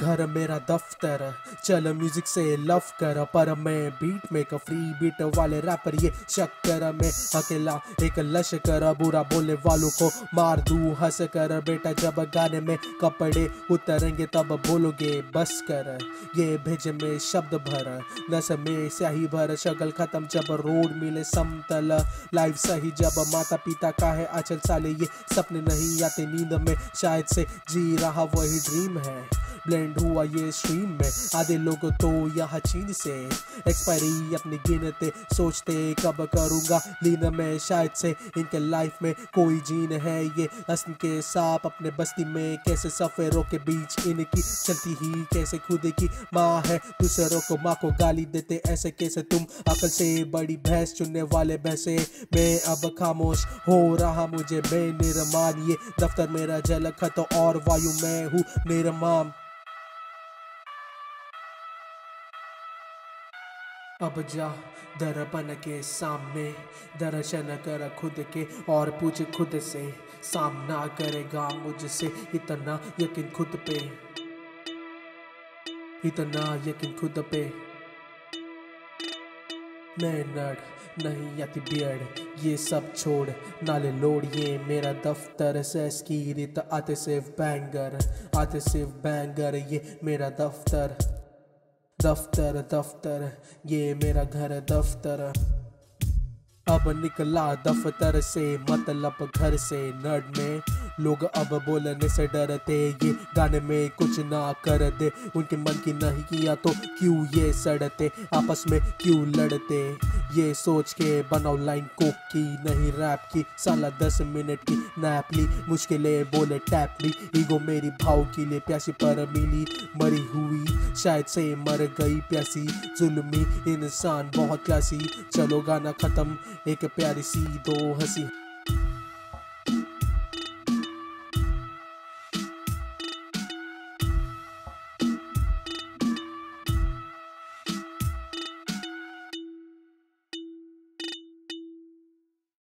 घर मेरा दफ्तर, चल म्यूजिक से लव कर, पर मैं बीट में फ्री बीट वाले रैपर ये शक्कर में अकेला एक लश्कर, बुरा बोलने वालों को मार दूं हंस कर। बेटा जब गाने में कपड़े उतरेंगे तब बोलोगे बस कर, ये भेज में शब्द भर, नस में स्याही भर, शगल खत्म जब रोड मिले समतल, लाइफ सही जब माता पिता का है अचल साले, ये सपने नहीं आते नींद में, शायद से जी रहा वही ड्रीम है, ब्लेंड हुआ ये स्ट्रीम में। आधे लोग तो यहाँ चीन से एक्सपायरी अपनी गिनते, सोचते कब करूँगा लीन में, शायद से इनके लाइफ में कोई जीन है, ये असम के सांप अपने बस्ती में, कैसे सफेरों के बीच इनकी चलती ही कैसे खुद की माँ है, दूसरों को माँ को गाली देते ऐसे कैसे तुम, अकल से बड़ी भैंस चुनने वाले भैंसे। मैं अब खामोश हो रहा मुझे मैं निर्माण, ये दफ्तर मेरा जलखत और वायु में हूँ निर्माण। अब जा दर्पण के सामने दर्शन कर खुद के और पूछ खुद से, सामना करेगा मुझसे, इतना यकीन खुद पे, इतना यकीन खुद पे। मैं नर्ड नहीं आती बियर्ड, ये सब छोड़ नाले लोड, ये मेरा दफ्तर सेस की रीत, आते सिर्फ बैंगर, आते सिर्फ बैंगर, ये मेरा दफ्तर दफ्तर दफ्तर, ये मेरा घर दफ्तर। अब निकला दफ्तर से मतलब घर से, नर्ड में लोग अब बोलने से डरते, ये गाने में कुछ ना कर दे, उनके मन की नहीं किया तो क्यों ये सड़ते, आपस में क्यों लड़ते, ये सोच के बनाओ लाइन कोक की नहीं रैप की, साला 10 मिनट की नैप ली, मुश्किलें बोले टैप ली, ईगो मेरी भाव के लिए प्यासी पर मिली, मरी हुई शायद से मर गई प्यासी, जुल्मी इंसान बहुत प्यासी, चलो गाना खत्म एक प्यारी सी दो हंसी।